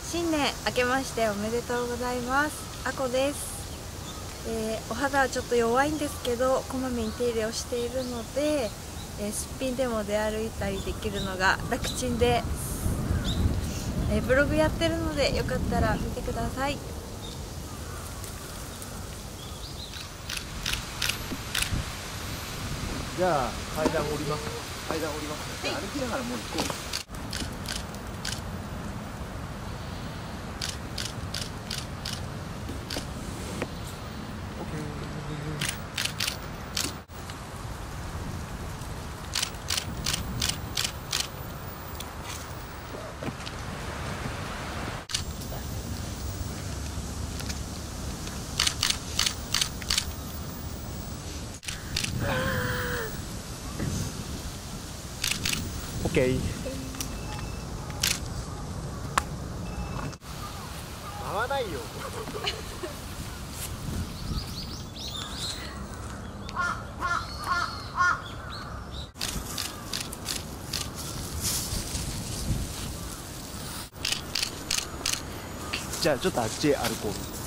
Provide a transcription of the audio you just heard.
新年明けましておめでとうございます。あこです。お肌はちょっと弱いんですけど、こまめに手入れをしているので、すっぴんでも出歩いたりできるのが楽ちんで、ブログやってるのでよかったら見てください。 じゃあ階段降ります。階段降ります。じゃあ歩きながらもう行こう。オッケー。合わないよ。じゃあちょっとあっちへ歩こう。